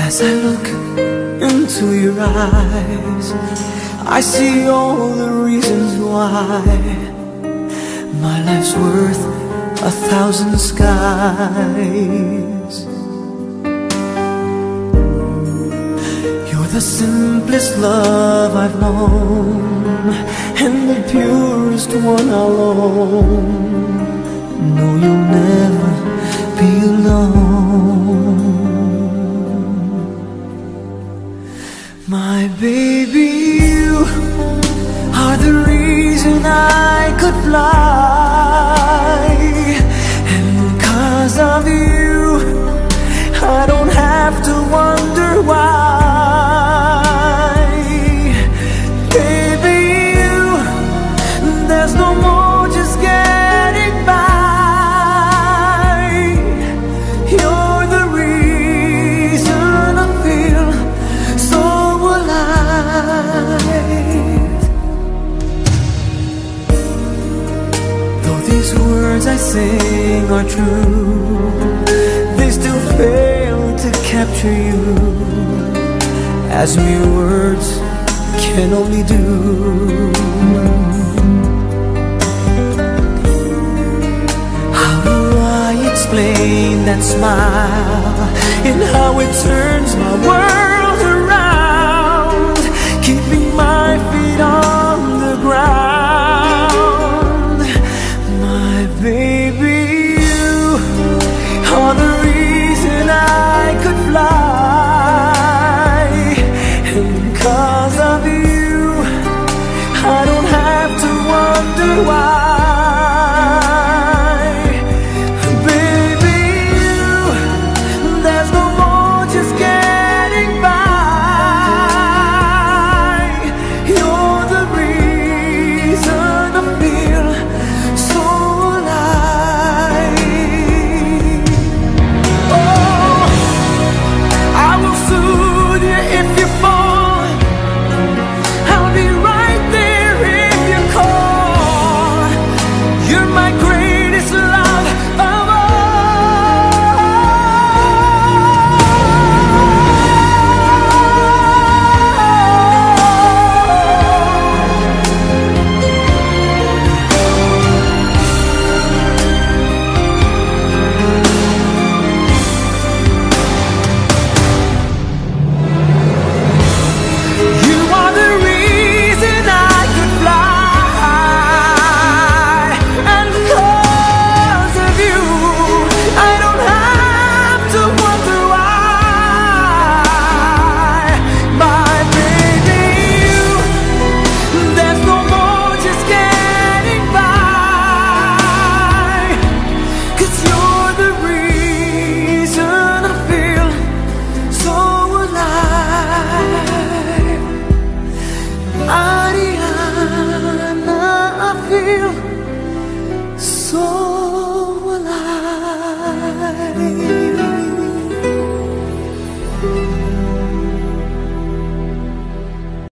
As I look into your eyes, I see all the reasons why my life's worth 1,000 skies. You're the simplest love I've known, and the purest one I'll own. No, you'll never be alone. My baby, you are the reason I could fly, and because of you, I don't have to wonder why. Baby, you, there's no more just getting by. You're the reason I feel so alive. Though these words I sing are true, they still fail to capture you, as mere words can only do. How do I explain that smile and how it turns my world around, keeping my feet on